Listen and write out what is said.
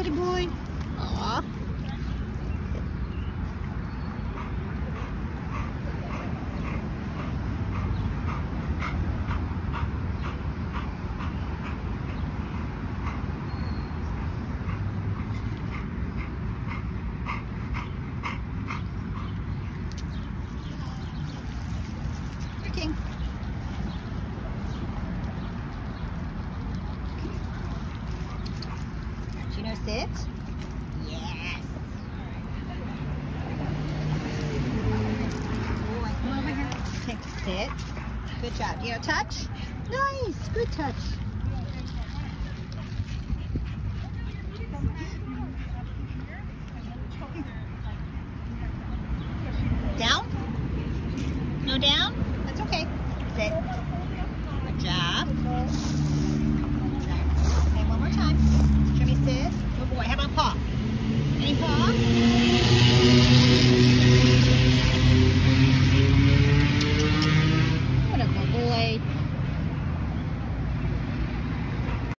buddy boy. Aw. King. Gino, sit. Yes. Boy, come over here. Okay, sit. Good job. Gino, touch. Nice. Good touch.